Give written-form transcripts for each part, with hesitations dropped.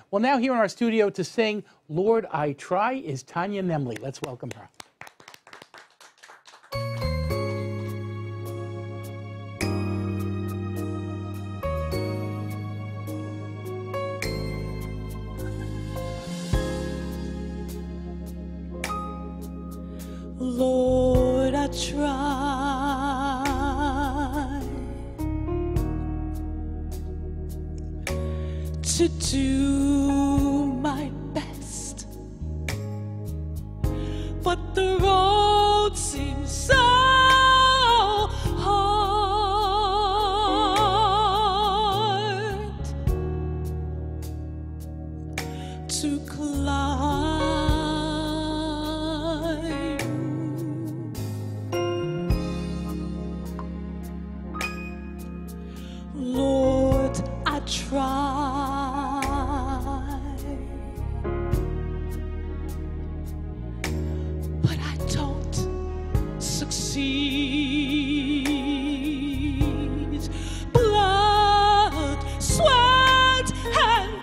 Well, now here in our studio to sing Lord, I Try is Tanya Nemley. Let's welcome her. Lord, I try to do my best, but the road seems so hard to climb. Lord, I try, but I don't succeed. Blood, sweat, and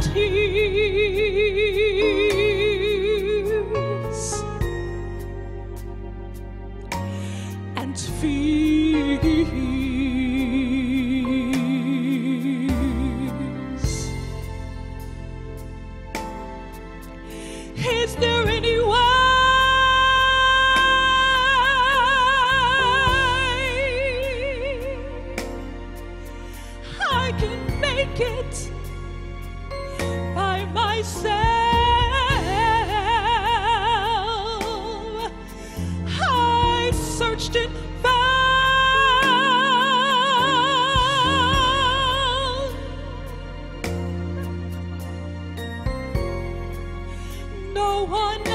tears, and fear. Is there any way I can make it by myself? I searched and found no one else.